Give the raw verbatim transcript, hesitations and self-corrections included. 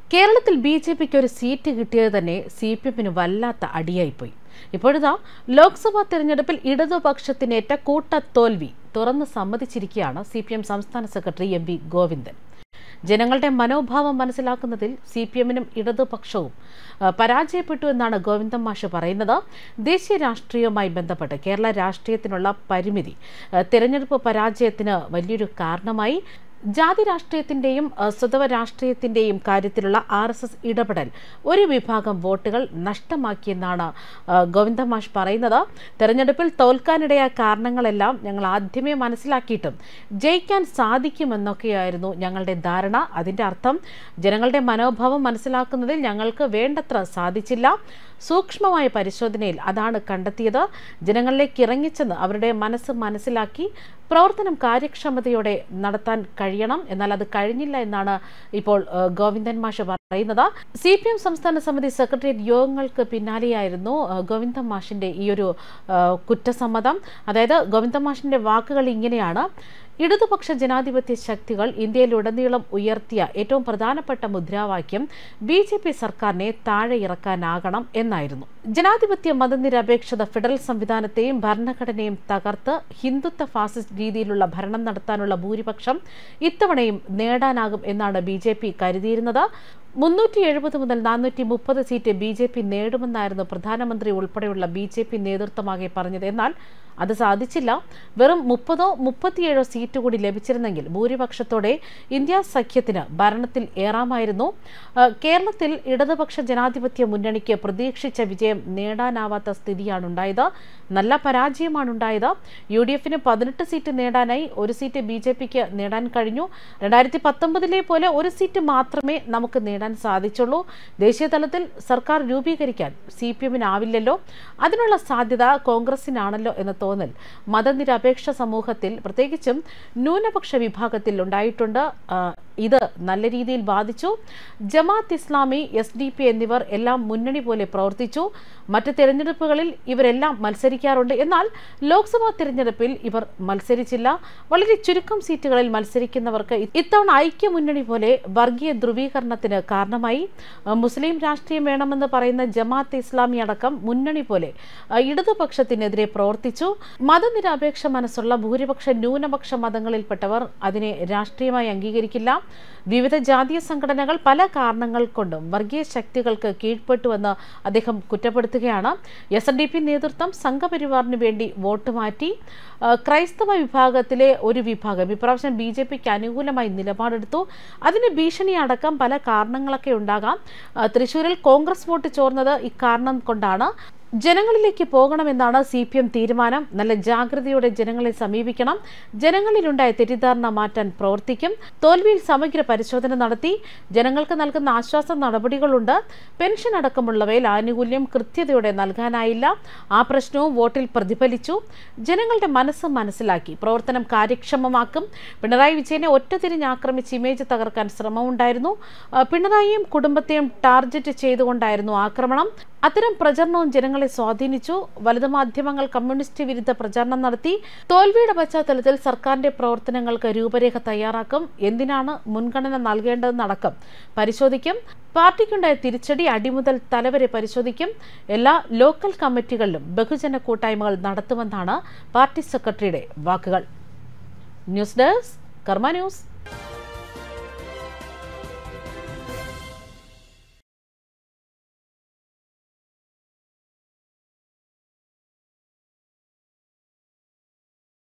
കേരളത്തിൽ B J പിക്ക് ഒരു seat കിട്ടിയത് തന്നെ സി പി എമ്മിന് വല്ലാത്ത അടിയായിപ്പോയി. ഇപ്പോഴിതാ ലോക്സഭാ തെരഞ്ഞെടുപ്പിൽ ഇടതുപക്ഷത്തിനേറ്റ കൂട്ടത്തോൽവി തുറന്ന് സമ്മതിച്ചിരിക്കുകയാണ് സി പി എം സംസ്ഥാന സെക്രട്ടറി എം വി ഗോവിന്ദൻ. ജനങ്ങളുടെ മനോഭാവം മനസ്സിലാക്കുന്നതിൽ സി പി എമ്മിനും ഇടതുപക്ഷവും പരാജയപ്പെട്ടു എന്നാണ് ഗോവിന്ദൻ മാഷ് പറയുന്നത്. ദേശീയ രാഷ്ട്രീയവുമായി ബന്ധപ്പെട്ട് കേരള രാഷ്ട്രീയത്തിനുള്ള പരിമിതി തെരഞ്ഞെടുപ്പ് പരാജയത്തിന് വലിയൊരു കാരണമായി. ജാതി രാഷ്ട്രീയത്തിന്റെയും സ്വതവ രാഷ്ട്രീയത്തിന്റെയും കാര്യത്തിലുള്ള ആർ എസ് എസ് ഇടപെടൽ ഒരു വിഭാഗം വോട്ടുകൾ നഷ്ടമാക്കിയെന്നാണ് ഗോവിന്ദൻ മാഷ് പറയുന്നത്. തെരഞ്ഞെടുപ്പിൽ തോൽക്കാനിടയായ കാരണങ്ങളെല്ലാം ഞങ്ങൾ ആദ്യമേ മനസ്സിലാക്കിയിട്ടും ജയിക്കാൻ സാധിക്കുമെന്നൊക്കെയായിരുന്നു ഞങ്ങളുടെ ധാരണ. അതിന്റെ അർത്ഥം ജനങ്ങളുടെ മനോഭാവം മനസ്സിലാക്കുന്നതിൽ ഞങ്ങൾക്ക് വേണ്ടത്ര സാധിച്ചില്ല. സൂക്ഷ്മമായ പരിശോധനയിൽ അതാണ് കണ്ടെത്തിയത്. ജനങ്ങളിലേക്ക് ഇറങ്ങിച്ചെന്ന് അവരുടെ മനസ്സ് മനസ്സിലാക്കി പ്രവർത്തനം കാര്യക്ഷമതയോടെ നടത്താൻ കഴിയണം. എന്നാൽ അത് കഴിഞ്ഞില്ല എന്നാണ് ഇപ്പോൾ ഗോവിന്ദൻ മാഷ് പറയുന്നത്. സി പി എം സംസ്ഥാന സമിതി സെക്രട്ടേറിയറ്റ് യോഗങ്ങൾക്ക് പിന്നാലെയായിരുന്നു ഗോവിന്ദൻ മാഷിന്റെ ഈ ഒരു കുറ്റസമ്മതം. അതായത് ഗോവിന്ദൻ മാഷിന്റെ വാക്കുകൾ ഇങ്ങനെയാണ്: ഇടതുപക്ഷ ജനാധിപത്യ ശക്തികൾ ഇന്ത്യയിലുടനീളം ഉയർത്തിയ ഏറ്റവും പ്രധാനപ്പെട്ട മുദ്രാവാക്യം ബി ജെ പി സർക്കാരിനെ താഴെ ഇറക്കാനാകണം എന്നായിരുന്നു. ജനാധിപത്യ മതനിരപേക്ഷത ഫെഡറൽ സംവിധാനത്തെയും ഭരണഘടനയും തകർത്ത് ഹിന്ദുത്വ ഫാസിസ്റ്റ് രീതിയിലുള്ള ഭരണം നടത്താനുള്ള ഭൂരിപക്ഷം ഇത്തവണയും നേടാനാകും എന്നാണ് ബി ജെ പി കരുതിയിരുന്നത്. മുന്നൂറ്റി എഴുപത് മുതൽ നാനൂറ്റി മുപ്പത് സീറ്റ് ബി ജെ പി നേടുമെന്നായിരുന്നു പ്രധാനമന്ത്രി ഉൾപ്പെടെയുള്ള ബി ജെ പി നേതൃത്വമാകെ പറഞ്ഞത്. എന്നാൽ അത് സാധിച്ചില്ല. വെറും മുപ്പതോ മുപ്പത്തിയേഴോ സീറ്റ് കൂടി ലഭിച്ചിരുന്നെങ്കിൽ ഭൂരിപക്ഷത്തോടെ ഇന്ത്യ സഖ്യത്തിന് ഭരണത്തിൽ ഏറാമായിരുന്നു. കേരളത്തിൽ ഇടതുപക്ഷ ജനാധിപത്യ മുന്നണിക്ക് പ്രതീക്ഷിച്ച വിജയം നേടാനാവാത്ത സ്ഥിതിയാണ് ഉണ്ടായത്. നല്ല പരാജയമാണ് ഉണ്ടായത്. യു ഡി എഫിന് പതിനെട്ട് സീറ്റ് നേടാനായി ഒരു സീറ്റ് ബി ജെ പിക്ക് നേടാൻ കഴിഞ്ഞു. രണ്ടായിരത്തി പത്തൊമ്പതിലെ പോലെ ഒരു സീറ്റ് മാത്രമേ നമുക്ക് നേടാൻ സാധിച്ചുള്ളൂ. ദേശീയ തലത്തിൽ സർക്കാർ രൂപീകരിക്കാൻ സി പി എമ്മിനാവില്ലല്ലോ. അതിനുള്ള സാധ്യത കോൺഗ്രസിനാണല്ലോ എന്ന തോന്നൽ മതനിരപേക്ഷ സമൂഹത്തിൽ പ്രത്യേകിച്ചും ന്യൂനപക്ഷ വിഭാഗത്തിൽ ഉണ്ടായിട്ടുണ്ട്. ഇത് നല്ല രീതിയിൽ ബാധിച്ചു. Jamaat Islami, S D P എന്നിവർ എല്ലാം മുന്നണി പോലെ പ്രവർത്തിച്ചു. മറ്റ് തെരഞ്ഞെടുപ്പുകളിൽ ഇവരെല്ലാം മത്സരിക്കാറുണ്ട്. എന്നാൽ ലോക്സഭാ തെരഞ്ഞെടുപ്പിൽ ഇവർ മത്സരിച്ചില്ല. വളരെ ചുരുക്കം സീറ്റുകളിൽ മത്സരിക്കുന്നവർക്ക് ഇത്തവണ ഐക്യമുന്നണി പോലെ വർഗീയ ധ്രുവീകരണത്തിന് കാരണമായി. മുസ്ലിം രാഷ്ട്രീയം വേണമെന്ന് പറയുന്ന ജമാഅത്ത് ഇസ്ലാമി അടക്കം മുന്നണി പോലെ ഇടതുപക്ഷത്തിനെതിരെ പ്രവർത്തിച്ചു. മതനിരപേക്ഷ മനസ്സുള്ള ഭൂരിപക്ഷ ന്യൂനപക്ഷ മതങ്ങളിൽപ്പെട്ടവർ അതിനെ രാഷ്ട്രീയമായി അംഗീകരിക്കില്ല. വിവിധ ജാതീയ സംഘടനകൾ പല കാരണങ്ങൾ കൊണ്ടും വർഗീയ ശക്തികൾക്ക് കീഴ്പ്പെട്ടുവെന്ന് അദ്ദേഹം കുറ്റപ്പെടുത്തുകയാണ്. എസ് എൻ ഡി പി നേതൃത്വം സംഘപരിവാറിന് വേണ്ടി വോട്ട് മാറ്റി. ക്രൈസ്തവ വിഭാഗത്തിലെ ഒരു വിഭാഗം ഇപ്രാവശ്യം ബി ജെ പിക്ക് അനുകൂലമായി നിലപാടെടുത്തു. അതിന് ഭീഷണി അടക്കം പല കാരണങ്ങളൊക്കെ ഉണ്ടാകാം. തൃശ്ശൂരിൽ കോൺഗ്രസ് വോട്ട് ചോർന്നത് ഇക്കാരണം കൊണ്ടാണ്. ജനങ്ങളിലേക്ക് പോകണമെന്നാണ് സി പി എം തീരുമാനം. നല്ല ജാഗ്രതയോടെ ജനങ്ങളെ സമീപിക്കണം. ജനങ്ങളിലുണ്ടായ തെറ്റിദ്ധാരണ മാറ്റാൻ പ്രവർത്തിക്കും. തോൽവിയിൽ സമഗ്ര പരിശോധന നടത്തി. ജനങ്ങൾക്ക് നൽകുന്ന ആശ്വാസ നടപടികളുണ്ട്. പെൻഷൻ അടക്കമുള്ളവയിൽ ആനുകൂല്യം കൃത്യതയോടെ നൽകാനായില്ല. ആ പ്രശ്നവും വോട്ടിൽ പ്രതിഫലിച്ചു. ജനങ്ങളുടെ മനസ്സ് മനസ്സിലാക്കി പ്രവർത്തനം കാര്യക്ഷമമാക്കും. പിണറായി വിജയനെ ഒറ്റതിരിഞ്ഞ് ആക്രമിച്ച് ഇമേജ് തകർക്കാൻ ശ്രമമുണ്ടായിരുന്നു. പിണറായിയും കുടുംബത്തെയും ടാർഗറ്റ് ചെയ്തുകൊണ്ടായിരുന്നു ആക്രമണം. അത്തരം പ്രചരണവും ജനങ്ങളെ സ്വാധീനിച്ചു. വലതു മാധ്യമങ്ങൾ കമ്മ്യൂണിസ്റ്റ് വിരുദ്ധ പ്രചാരണം നടത്തി. തോൽവിയുടെ പശ്ചാത്തലത്തിൽ സർക്കാരിന്റെ പ്രവർത്തനങ്ങൾക്ക് രൂപരേഖ തയ്യാറാക്കും. എന്തിനാണ് മുൻഗണന നൽകേണ്ടതെന്നടക്കം പരിശോധിക്കും. പാർട്ടിക്കുണ്ടായ തിരിച്ചടി അടിമുതൽ തലവരെ പരിശോധിക്കും. എല്ലാ ലോക്കൽ കമ്മിറ്റികളിലും ബഹുജന കൂട്ടായ്മകൾ നടത്തുമെന്നാണ് പാർട്ടി സെക്രട്ടറിയുടെ വാക്കുകൾ. News desk Karma news.